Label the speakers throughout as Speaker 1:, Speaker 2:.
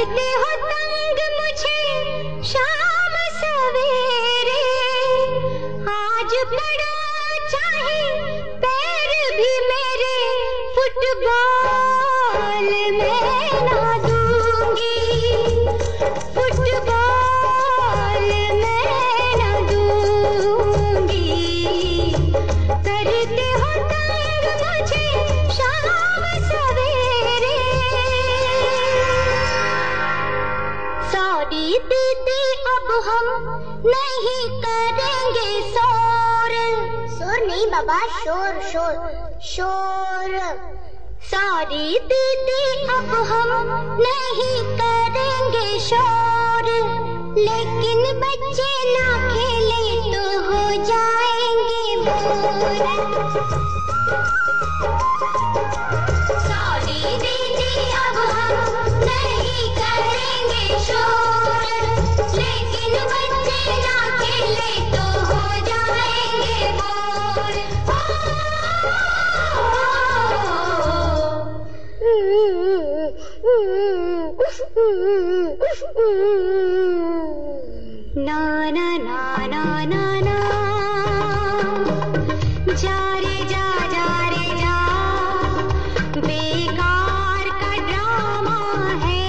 Speaker 1: करते हो तंग मुझे शाम सवेरे, आज पड़ा चाहे पैर भी मेरे, फुटबॉल मैं ना दूंगी, फुटबॉल मैं ना दूंगी। करते हो तंग मुझे शाम सवेरे। सॉरी दीदी अब हम नहीं करेंगे शोर। शोर नहीं बाबा, शोर शोर शोर। सॉरी दीदी अब हम नहीं करेंगे शोर, लेकिन बच्चे ना खेले तो हो जाएंगे बोर। सॉरी दीदी अब हम नहीं करेंगे शोर, लेकिन बच्चे ना खेले तो हो जाएंगे बोर। ना ना ना ना ना ना, जा रे जा जा रे जा, बेकार का ड्रामा है,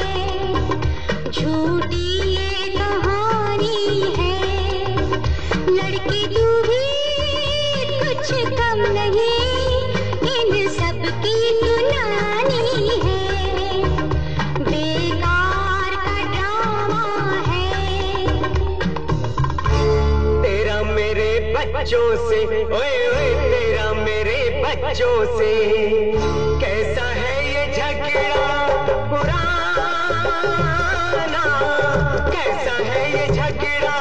Speaker 1: झूठी ये कहानी है। लड़की तू भी कुछ कम नहीं, इन सब की तू नानी है, बेकार का ड्रामा है।
Speaker 2: तेरा मेरे बच्चों से, ओए ओए तेरा मेरे बच्चों से, कैसा है ये झगड़ा पुराना, कैसा है ये झगड़ा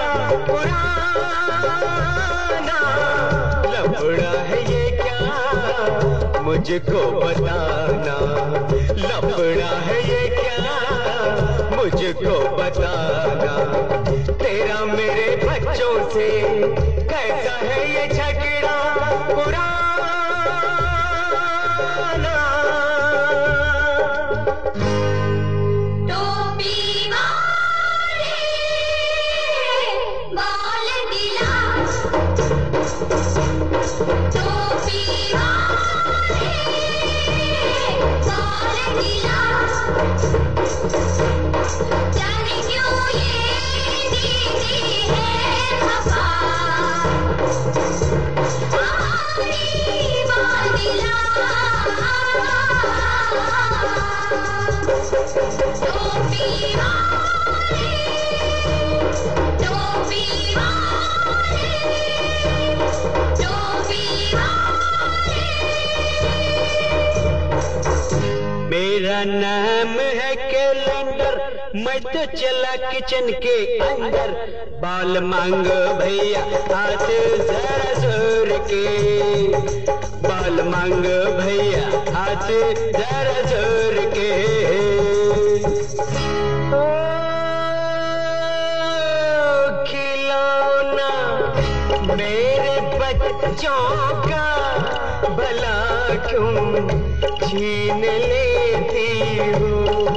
Speaker 2: पुराना। लफड़ा है ये क्या मुझको बताना, लफड़ा है ये क्या मुझको बताना। तेरा मेरे बच्चों से कैसा है ये झगड़ा पुराना।
Speaker 1: टोपी वाले बाल दिला, टोपी वाले बाल दिला, जाने क्यों ये दीदी है खफा, हमारी बाल दिला। टोपी वाले, टोपी वाले, टोपी वाले।
Speaker 2: मेरा नाम है कैलेंडर, मैं तो चला किचन के अंदर। बाल मांगो भैया हाथ जरा जोर के, बाल मांगो भैया हाथ जरा जोर के। ओ खिलौना मेरे बच्चों का भला क्यों छीन लेती हूँ।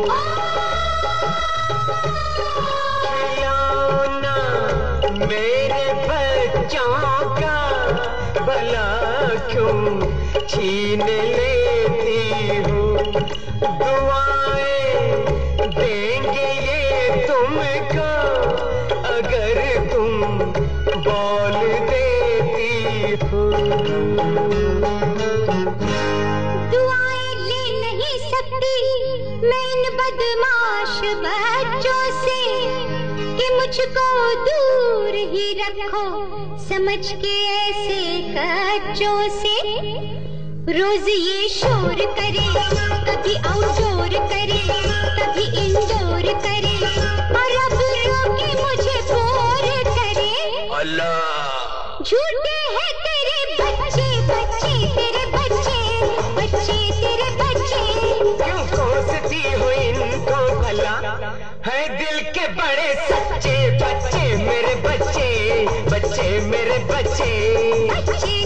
Speaker 2: खिलौना मेरे बच्चों का भला क्यों छीन लेती हूँ। दुआएं देंगे ये तुमको अगर तुम बोल देती हो।
Speaker 1: दुआएं ले नहीं सकती मैं इन बदमाश बच्चों से, कि मुझको दूर ही रखो समझ के ऐसे कच्चों से। रोज ये शोर करे, कभी आउटडोर करे, कभी इंडोर करे, और अब रोके मुझे बोर करे।
Speaker 2: अल्लाह
Speaker 1: झूठे हैं तेरे बच्चे, बच्चे तेरे बच्चे, बच्चे तेरे बच्चे।
Speaker 2: क्यों कोसती हो इनको भला, है दिल के बड़े सच्चे बच्चे मेरे बच्चे, बच्चे मेरे बच्चे।
Speaker 1: बच्चे